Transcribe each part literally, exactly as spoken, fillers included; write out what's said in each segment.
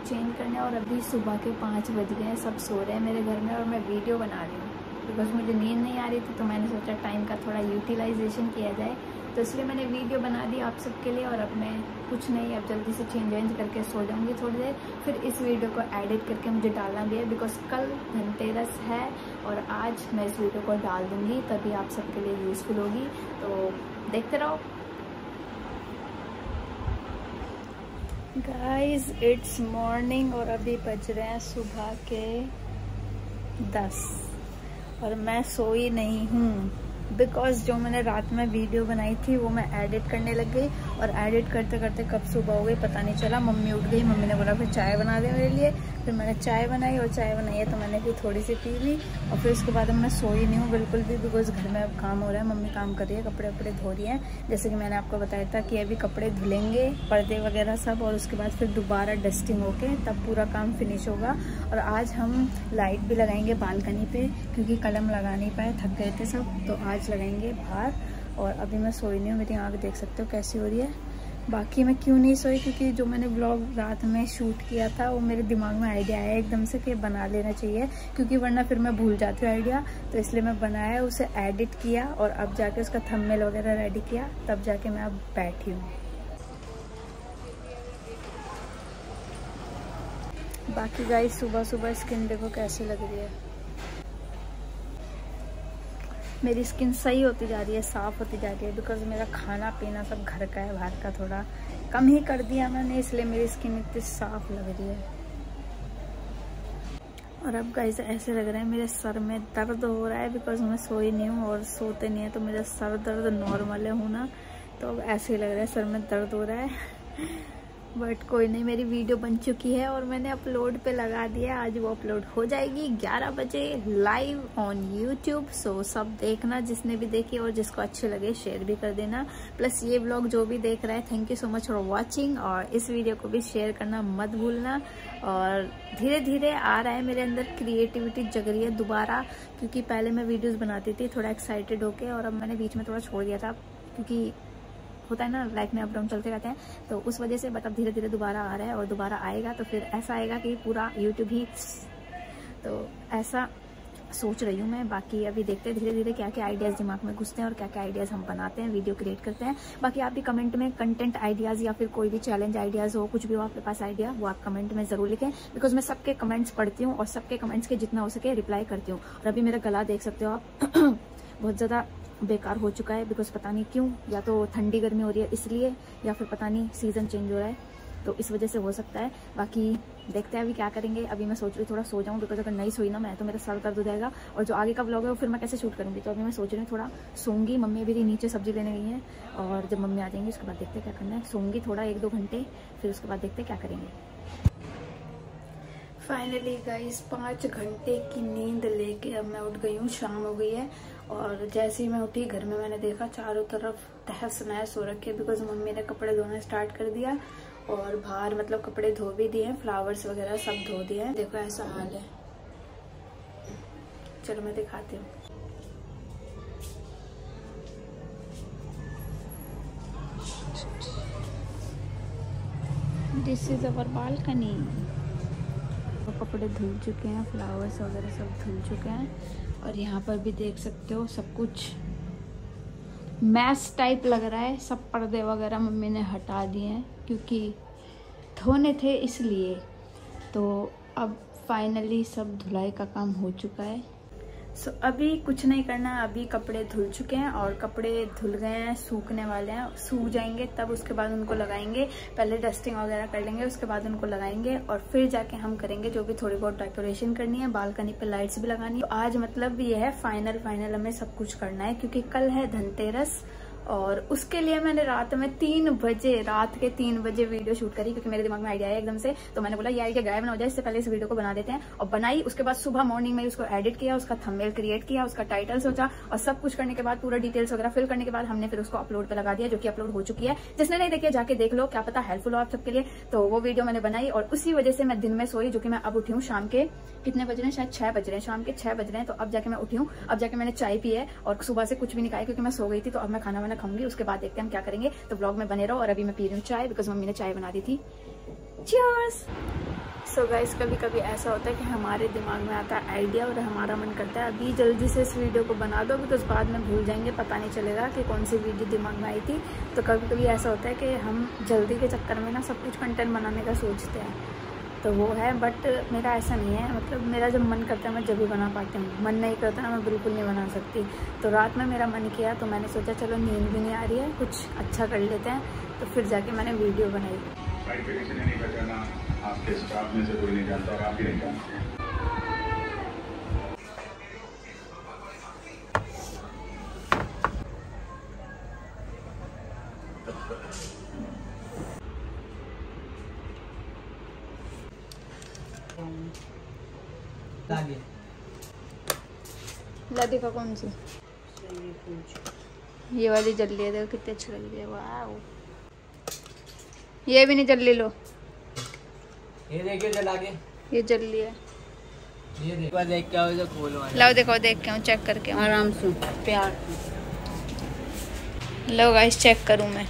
Change करने और अभी सुबह के पाँच बज गए हैं, सब सो रहे हैं मेरे घर में और मैं वीडियो बना रही हूँ बिकॉज मुझे नींद नहीं आ रही थी। तो मैंने सोचा टाइम का थोड़ा यूटिलाइजेशन किया जाए, तो इसलिए मैंने वीडियो बना दी आप सबके लिए। और अब मैं कुछ नहीं, अब जल्दी से चेंज वेंज करके सो जाऊंगी थोड़ी देर, फिर इस वीडियो को एडिट करके मुझे डालना भी है बिकॉज कल धनतेरस है और आज मैं इस वीडियो को डाल दूंगी, तभी आप सबके लिए यूज़फुल होगी। तो देखते रहो। गाइज इट्स मॉर्निंग और अभी बज रहे हैं सुबह के दस और मैं सोई नहीं हूँ बिकॉज जो मैंने रात में वीडियो बनाई थी वो मैं एडिट करने लग गई और एडिट करते करते कब सुबह हो गई पता नहीं चला। मम्मी उठ गई, मम्मी ने बोला फिर चाय बना दे मेरे लिए, फिर मैंने चाय बनाई और चाय बनाई है तो मैंने भी थोड़ी सी पी ली और फिर उसके बाद अब मैं सोई नहीं हूँ बिल्कुल भी बिकॉज घर में अब काम हो रहा है, मम्मी काम कर रही है, कपड़े वपड़े धो रही हैं जैसे कि मैंने आपको बताया था कि अभी कपड़े धुलेंगे, पर्दे वगैरह सब, और उसके बाद फिर दोबारा डस्टिंग होके तब पूरा काम फिनिश होगा। और आज हम लाइट भी लगाएंगे बालकनी पे क्योंकि कलम लगा नहीं पाए, थक गए थे सब, तो आज लगाएंगे बाहर। और अभी मैं सोई नहीं हूँ, मेरी आँख देख सकते हो कैसी हो रही है। बाकी मैं क्यों नहीं सोई, क्योंकि जो मैंने व्लॉग रात में शूट किया था वो मेरे दिमाग में आइडिया आया एकदम से कि बना लेना चाहिए, क्योंकि वरना फिर मैं भूल जाती हूँ आइडिया, तो इसलिए मैं बनाया, उसे एडिट किया और अब जाके उसका थंबनेल वगैरह रेडी किया, तब जाके मैं अब बैठी हूँ। बाकी गाइस सुबह सुबह स्किन देखो कैसी लग रही है, मेरी स्किन सही होती जा रही है, साफ होती जा रही है बिकॉज मेरा खाना पीना सब घर का है, बाहर का थोड़ा कम ही कर दिया मैंने, इसलिए मेरी स्किन इतनी साफ लग रही है। और अब गाइस ऐसे लग रहा है मेरे सर में दर्द हो रहा है बिकॉज मैं सोई नहीं हूँ और सोते नहीं है तो मेरा सर दर्द नॉर्मल है होना, तो अब ऐसे ही लग रहा है सर में दर्द हो रहा है। बट कोई नहीं, मेरी वीडियो बन चुकी है और मैंने अपलोड पे लगा दिया, आज वो अपलोड हो जाएगी ग्यारह बजे लाइव ऑन यूट्यूब। सो सब देखना, जिसने भी देखी और जिसको अच्छे लगे शेयर भी कर देना। प्लस ये व्लॉग जो भी देख रहा है thank you so much for watching, और इस वीडियो को भी शेयर करना मत भूलना। और धीरे धीरे आ रहा है मेरे अंदर क्रिएटिविटी जग रही है दोबारा, क्योंकि पहले मैं वीडियोज बनाती थी थोड़ा एक्साइटेड होके और अब मैंने बीच में थोड़ा छोड़ दिया था क्योंकि होता है ना लाइफ में अप डाउन चलते रहते हैं, तो उस वजह से बट अब धीरे धीरे दोबारा आ रहा है और दोबारा आएगा तो फिर ऐसा आएगा कि पूरा यूट्यूब ही, तो ऐसा सोच रही हूँ मैं। बाकी अभी देखते हैं धीरे धीरे क्या क्या आइडियाज़ दिमाग में घुसते हैं और क्या क्या आइडियाज़ हम बनाते हैं, वीडियो क्रिएट करते हैं। बाकी आप भी कमेंट में कंटेंट आइडियाज़ या फिर कोई भी चैलेंज आइडियाज़ हो, कुछ भी हो आपके पास आइडिया, वो आप कमेंट में ज़रूर लिखें बिकॉज मैं सबके कमेंट्स पढ़ती हूँ और सबके कमेंट्स के जितना हो सके रिप्लाई करती हूँ। और अभी मेरा गला देख सकते हो आप बहुत ज़्यादा बेकार हो चुका है बिकॉज पता नहीं क्यों, या तो ठंडी गर्मी हो रही है इसलिए, या फिर पता नहीं सीज़न चेंज हो रहा है तो इस वजह से हो सकता है। बाकी देखते हैं अभी क्या करेंगे। अभी मैं सोच रही हूँ थोड़ा सो जाऊँ बिकॉज अगर नहीं सोई ना मैं तो मेरा सर दर्द हो जाएगा और जो आगे का व्लॉग है वो फिर मैं कैसे शूट करूँगी, तो अभी मैं सोच रही हूँ थोड़ा सोऊंगी। मम्मी अभी नीचे सब्जी लेने गई हैं और जब मम्मी आ जाएंगी उसके बाद देखते हैं क्या करना है। सोऊंगी थोड़ा एक दो घंटे, फिर उसके बाद देखते हैं क्या करेंगे। फाइनली गाइस पाँच घंटे की नींद लेके अब मैं उठ गई हूँ, शाम हो गई है। और जैसे ही मैं उठी घर में मैंने देखा चारों तरफ तहस नहस हो रखे बिकॉज मम्मी ने कपड़े धोना स्टार्ट कर दिया और बाहर मतलब कपड़े धो भी दिए, फ्लावर्स वगैरह सब धो दिए हैं। देखो ऐसा हाल है, चलो मैं दिखाती हूँ। This is our balcony. तो कपड़े धुल चुके हैं, फ्लावर्स वगैरह सब धुल चुके हैं और यहाँ पर भी देख सकते हो सब कुछ मैस टाइप लग रहा है। सब पर्दे वगैरह मम्मी ने हटा दिए हैं क्योंकि धोने थे इसलिए। तो अब फाइनली सब धुलाई का काम हो चुका है। सो so, अभी कुछ नहीं करना, अभी कपड़े धुल चुके हैं और कपड़े धुल गए हैं, सूखने वाले हैं, सूख जाएंगे तब उसके बाद उनको लगाएंगे। पहले डस्टिंग वगैरह कर लेंगे उसके बाद उनको लगाएंगे और फिर जाके हम करेंगे जो भी थोड़ी बहुत डेकोरेशन करनी है, बालकनी पे लाइट्स भी लगानी है। तो आज मतलब ये है फाइनल फाइनल हमें सब कुछ करना है क्योंकि कल है धनतेरस और उसके लिए मैंने रात में तीन बजे रात के तीन बजे वीडियो शूट करी क्योंकि मेरे दिमाग में आइडिया आया एकदम से। तो मैंने बोला ये आइडिया गायब ना हो जाए, इससे पहले इस वीडियो को बना देते हैं और बनाई। उसके बाद सुबह मॉर्निंग में उसको एडिट किया, उसका थंबनेल क्रिएट किया, उसका टाइटल सोचा और सब कुछ करने के बाद पूरा डिटेल्स वगैरह फिल करने के बाद हमने फिर उसको अपलोड पे लगा दिया, जो कि अपलोड हो चुकी है। जिसने नहीं देखी जाके देख लो, क्या पता हेल्पफुल हो आप सबके लिए। तो वो वीडियो मैंने बनाई और उसी वजह से मैं दिन में सोई, जो कि मैं अब उठी हूँ शाम के कितने बज रहे हैं, शायद छह बज रहे हैं, शाम के छह बज रहे हैं। तो अब जाके मैं उठी हूँ, अब जाके मैंने चाय पी है और सुबह से कुछ भी नहीं खाया क्योंकि मैं सो गई थी। तो अब मैं खाना वाना खाऊंगी, उसके बाद देखते हैं हम क्या करेंगे। तो ब्लॉग में बने रहो। और अभी मैं पी रही हूँ चाय बिकॉज मम्मी ने चाय बना दी थी। चीयर्स। सो गाइस कभी कभी ऐसा होता है कि हमारे दिमाग में आता है आइडिया और हमारा मन करता है अभी जल्दी से इस वीडियो को बना दो, बिकॉज बाद में भूल जाएंगे, पता नहीं चलेगा कि कौन सी वीडियो दिमाग में आई थी। तो कभी कभी ऐसा होता है कि हम जल्दी के चक्कर में ना सब कुछ कंटेंट बनाने का सोचते हैं, तो वो है। बट मेरा ऐसा नहीं है, मतलब मेरा जब मन करता है मैं जब भी बना पाती हूँ, मन नहीं करता ना मैं बिल्कुल नहीं बना सकती। तो रात में मेरा मन किया तो मैंने सोचा चलो नींद भी नहीं आ रही है, कुछ अच्छा कर लेते हैं, तो फिर जाके मैंने वीडियो बनाई। आपके स्टाफ में से कोई नहीं जानता और आप ही नहीं जानते। ला देखा कौन सी ये वाली जल रही है, देखो कितनी अच्छी लग रही है। वाह ये भी नहीं जल रही, लो ये देखिए जला के, ये जल रही है। ये देखो देख के आओ, इधर खोलो। लो देखो, देख के हूँ, चेक करके हूँ आराम से प्यार। लो गाइस चेक करूँ मैं,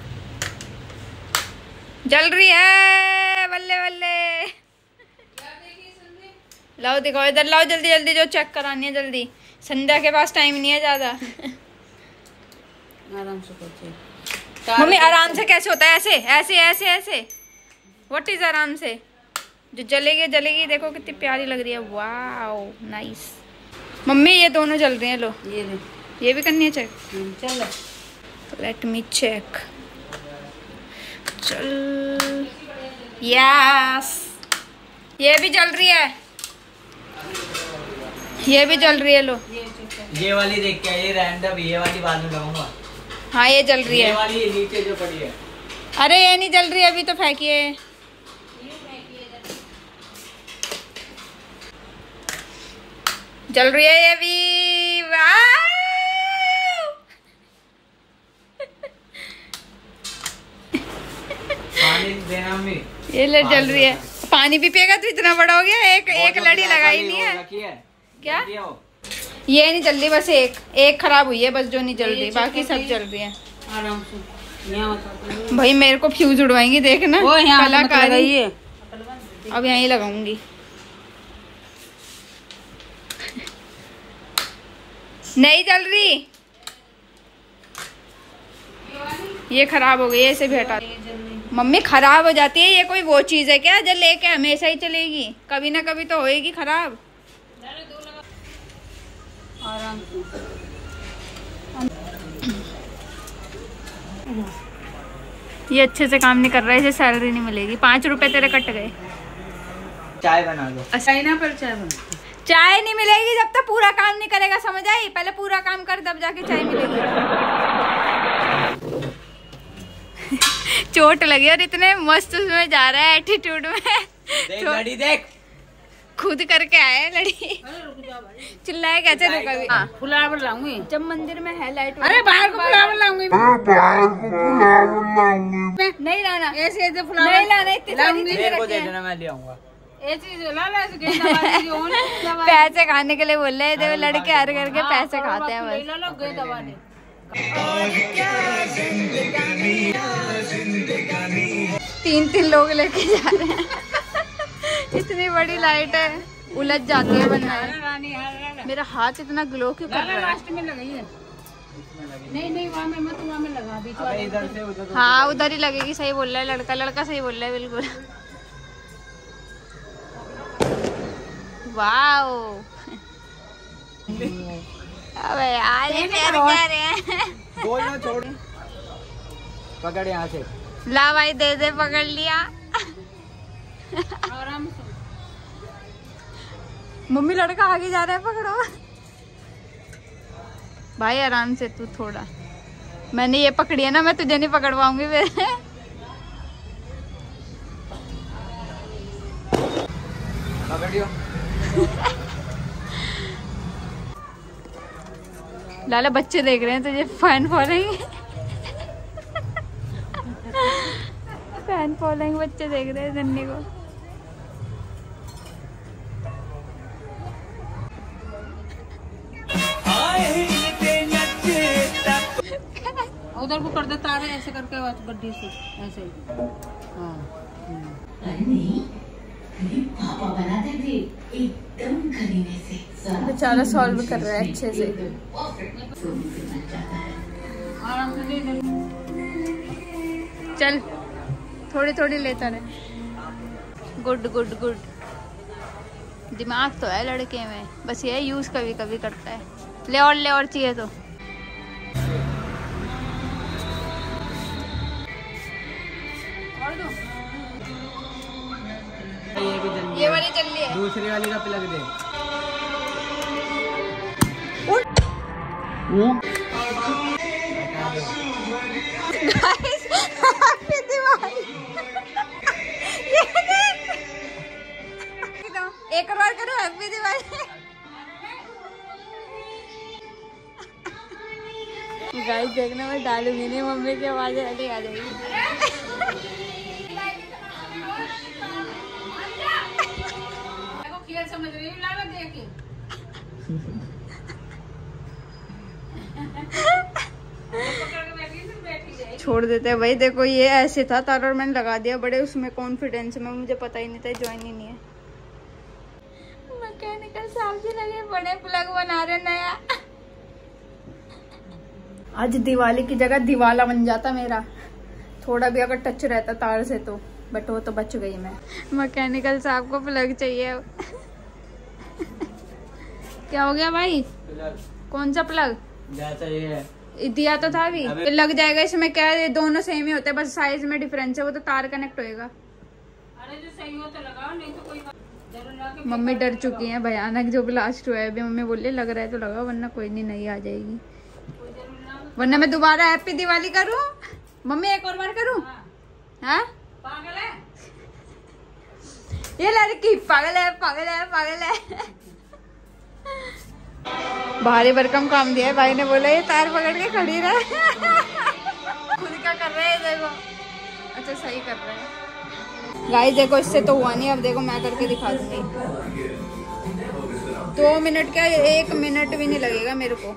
जल रही है, बल्ले बल्ले। लाओ दिखाओ इधर, लाओ जल्दी जल्दी, जो चेक करानी है जल्दी, संध्या के पास टाइम नहीं है ज्यादा। आराम से करते। मम्मी आराम से कैसे होता है? ऐसे ऐसे ऐसे ऐसे, व्हाट इज आराम से? जो जलेगी जलेगी, देखो कितनी प्यारी लग रही है। Wow nice. मम्मी ये दोनों जल रही हैं, लो ये ले, ये भी करनी है चेक। चलो लेट मी चेक। चल यस, ये भी जल रही है, ये भी जल रही है, लो ये वाली देख के, ये रैंडम, ये वाली बाद में लगाऊंगा। हाँ ये जल रही है, ये वाली नीचे जो पड़ी है। अरे ये नहीं जल रही है अभी, तो फेंकिए। जल रही है ये भी, वाह। पानी देना मम्मी, ये ले जल रही है। पानी भी पिएगा तो इतना बड़ा हो गया। एक एक लड़ी लगाई नहीं है क्या? ये नहीं जल रही, बस एक एक खराब हुई है बस जो नहीं जल रही, बाकी सब जल रही है। आराम से यहाँ भाई मेरे को फ्यूज उड़वाएंगी, देखना वो यहाँ कलाकारी। है। अब यहीं लगाऊंगी। नहीं जल रही, ये खराब हो गई, ऐसे भी हटा। मम्मी खराब हो जाती है, ये कोई वो चीज है क्या जो लेके हमेशा ही चलेगी? कभी ना कभी तो होएगी खराब। आराम से ये अच्छे से काम नहीं कर रहा है, इसे सैलरी नहीं मिलेगी। पाँच रुपए तेरे कट गए। चाय बना दो। चाइना पर चाय बना। चाय नहीं मिलेगी जब तक पूरा काम नहीं करेगा, समझ आई? पहले पूरा काम कर तब जाके चाय मिलेगी। चोट लगी और इतने मस्त उसमें जा रहा है एटीट्यूड में। देख तो लड़ी देख, खुद करके आया है लड़ी। चिल्लाए कैसे रुका भी? हाँ फ्लावर लाऊंगी जब मंदिर में है लाइट। अरे बाहर को फ्लावर लाऊंगी, नहीं लाना, ऐसे ऐसे फ्लावर नहीं लाना, इतनी सारी लाऊंगी। चीजें मेरे को रखी दे हैं। देना, मैं ले आऊंगा। ऐसे ला ला ऐसे गेंदा वाली जो होने दवा पैसे खाने के लिए बोल रहे थे लड़के, हर करके पैसे खाते हैं बस। ला लो गेंदा वाली। तीन तीन लोग लेके जा रहे हैं। इतनी बड़ी लाइट है, उलझ जाती है बनना। रानी हां, मेरा हाथ इतना ग्लो क्यों कर रहा है? लास्ट में लगाई है। नहीं नहीं वहाँ में मत, वहाँ में लगा बीच वाले। इधर से उधर। हाँ उधर ही लगेगी, सही बोल रहा है लड़का, लड़का सही बोल रहा है बिल्कुल। वाओ अबे यार ये क्या कर रहे हैं? बोल ना, छोड़। पकड़ यहाँ से। ला भाई दे दे, पकड़ लिया। आराम से। मम्मी लड़का आगे जा रहा है, पकड़ो भाई आराम से। तू थोड़ा, मैंने ये पकड़ी है ना, मैं तुझे नहीं पकड़ पाऊंगी फिर। पकड़ियो। लाला बच्चे देख रहे हैं तुझे, फैन फॉलोइंग। फैन फॉलोइंग बच्चे देख रहे हैं नन्ही को। उधर को कर देता है ऐसे करके, गड्ढे से ऐसे। हाँ बेचारा सॉल्व कर रहा है अच्छे से। चल थोड़ी थोड़ी लेता रहे। Good good good. दिमाग तो है लड़के में, बस ये यूज कभी कभी करता है। ले और ले और चाहिए तो। और दो। ये भी जल्दी ये वाली जल्दी है। दूसरी वाली का प्लग दे। Guys, happy Diwali. एक और बार करो हैप्पी दिवाली। गाइस देखना मैं डालूंगी नहीं, मम्मी की आवाज अलग आ जाएगी। समझ रही हूँ लाला देखी। छोड़ देते हैं भाई। देखो ये ऐसे था तार और मैंने लगा दिया बड़े उसमें कॉन्फिडेंस में, मुझे पता ही नहीं था ज्वाइन ही नहीं है। मैकेनिकल साहब जी लगे बड़े प्लग बना रहे नया। आज दिवाली की जगह दिवाला बन जाता मेरा, थोड़ा भी अगर टच रहता तार से तो, बट वो तो बच गई मैं। मैकेनिकल साहब को प्लग चाहिए। क्या हो गया भाई? कौन सा प्लग? जैसा ये है दिया तो था भी। लग जाएगा इसमें, क्या है दोनों सेम ही होते हैं, बस साइज में डिफरेंस है, वो तो तार कनेक्ट होएगा। अरे जो सही हो तो लगाओ, नहीं तो कोई जरूर लगा। मम्मी डर चुकी है भयानक, जो ब्लास्ट हुआ है अभी। मम्मी बोले लग रहा है तो लगाओ, वरना कोई नहीं, नहीं आ जाएगी। वरना मैं दोबारा हैप्पी दिवाली करूं। मम्मी एक और बार करूं? हाँ पागल है ये लड़की, पागल है पागल है पागल है। भारी भरकम काम दिया है भाई ने, बोला ये तार पकड़ के खड़ी रहे। खुद का कर रहे हैं देखो। अच्छा सही कर रहे हैं गाइस। देखो इससे तो हुआ नहीं, अब देखो मैं करके दिखा दूंगी। दो मिनट क्या, एक मिनट भी नहीं लगेगा मेरे को।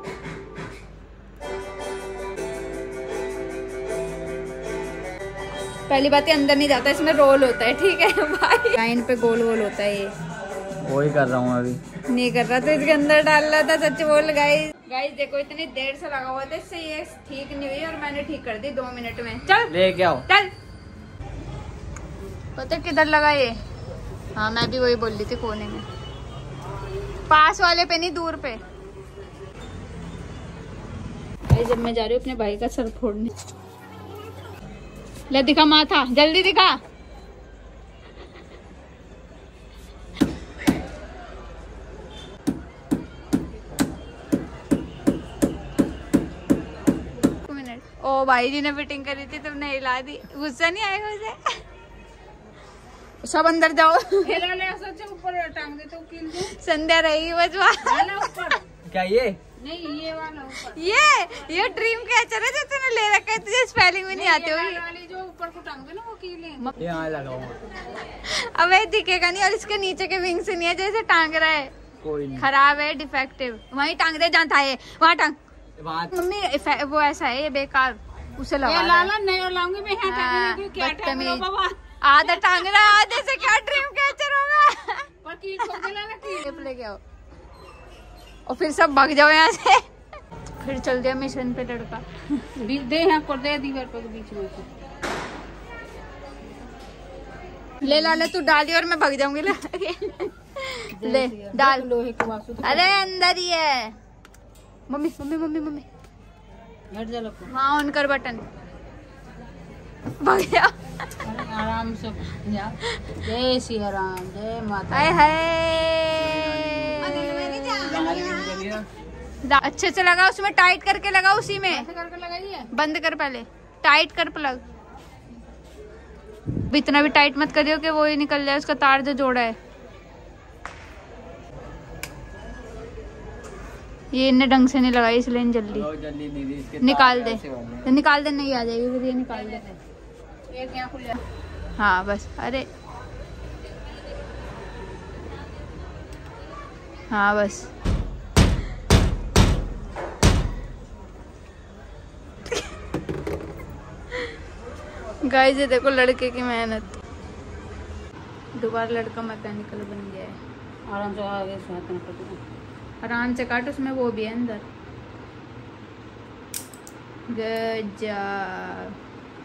पहली बात है अंदर नहीं जाता, इसमें रोल होता है, ठीक है भाई। लाइन पे गोल गोल होता है ये। वही कर रहा हूँ अभी। नहीं कर रहा तो इसके अंदर डाल रहा था, सच बोल। गाइस गाइस देखो इतनी देर से लगा हुआ था, इससे ये ठीक नहीं हुई और मैंने ठीक कर दी दो मिनट में। चल ले क्या हो? चल। पता किधर लगा ये? हाँ मैं भी वही बोल रही थी, कोने में, पास वाले पे नहीं, दूर पे। गाइस जब मैं जा रही हूँ अपने भाई का सर फोड़ने। ले दिखा माथा, जल्दी दिखा। ओ भाई जी ने फिटिंग करी थी, तुमने हिला दी। गुस्सा नहीं आएगा उसे? सब अंदर जाओ। ऊपर टांग दे तो कील दे। संध्या रहेगी बजवा। ऊपर क्या ये? नहीं ये वाला ऊपर। ये ये ड्रीम कैचर है जो तूने ले रखा है, तुझे स्पेलिंग में नहीं आती होगी। वाली जो ऊपर को टांग दे ना वो कील। यहाँ लगाऊंगा। अबे दिखेगा नहीं, और इसके नीचे के विंग से नहीं है जैसे टांग रहा है। कोई नहीं, खराब है, डिफेक्टिव। वहीं टांग दे जहाँ था ये, वहाँ टांग। मम्मी वो ऐसा है, ये बेकार, उसे लगा लाला नहीं लाऊंगी मैं। यहाँ क्या टांग बाबा? आधा टांग रहा, आधे से क्या ड्रीम कैचर होगा? पर कील खोल दे लाला, कील लेके आओ और फिर सब भाग जाओ यहाँ से। फिर चल दिया मिशन पे लड़का। दे यहाँ कर दे दीवार पर बीच में। ले लाला तू डाली और मैं भाग जाऊंगी। ले डाल। लोहे के वासु। अरे अंदर ही है। मम्मी मम्मी मम्मी मम्मी हट जा लोग। हाँ ऑन कर बटन, भाग जा। आराम से जा। जय सिया राम, जय माता। हाय हाय। अच्छे से लगा, उसमें टाइट करके लगा, उसी में ऐसे करके लगाइए। बंद कर, पहले टाइट कर प्लग। इतना भी टाइट मत करियो कि वो ही निकल जाए, उसका तार जो जोड़ा है। ये इन्हें ढंग से नहीं लगाई इसलिए जल्दी जल्दी दीदी इसके निकाल दे। निकाल दे, नहीं आ जाएगी फिर, ये निकाल दे। एक यहाँ खुल जाए। हाँ बस। अरे हाँ बस। गाइस ये देखो लड़के की मेहनत। दोबारा लड़का मैकेनिकल बन गया है। आराम से आगे से हाथ में पकड़ो। आराम से काट, उसमें वो भी है अंदर। Good job.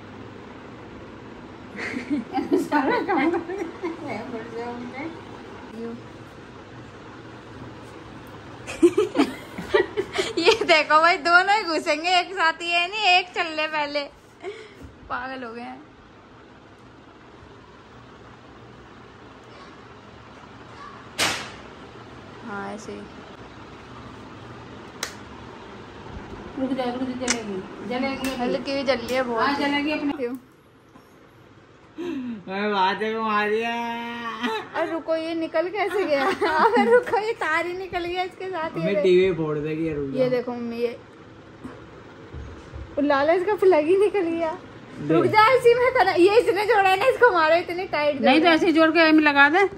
सारा काम है बढ़ जाऊंगा। ये देखो भाई, दोनों ही घुसेंगे एक साथ ही, है नहीं एक चल ले पहले, पागल हो गए हैं। हाँ ऐसे ही। रुक जा रुक जा, जलेगी जलेगी हल्की भी जल रही है बहुत। हाँ जलेगी अपने। क्यों? मैं बातें को मार दिया। और रुको, ये निकल कैसे गया? अगर रुको, ये तार ही निकल गया इसके साथ। ये मैं टीवी फोड़ देगी। रुक जा। ये देखो मम्मी, ये लाला इसका प्लग ही निकल गया। रुक जा, इसी में करना। ये इसने जोड़ा है ना, इसको मारो, इतनी टाइट नहीं तो ऐसे जोड़ के एम लगा दे।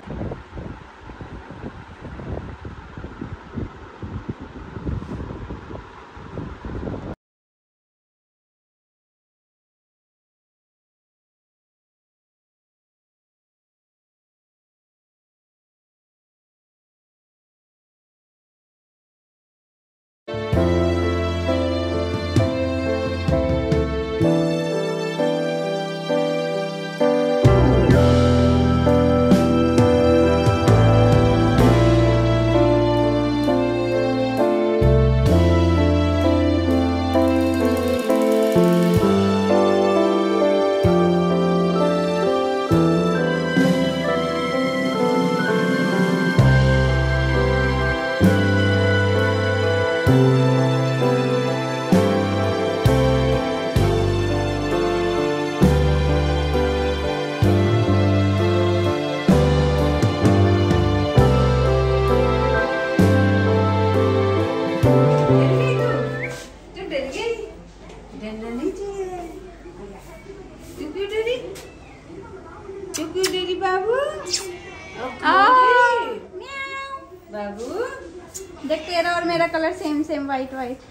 बाबू देख, तेरा और मेरा colour same same, white white.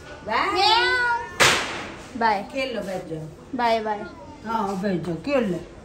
Bye. खेल लो, बैठ जाओ। Bye bye. हाँ बैठ जाओ, खेल लो।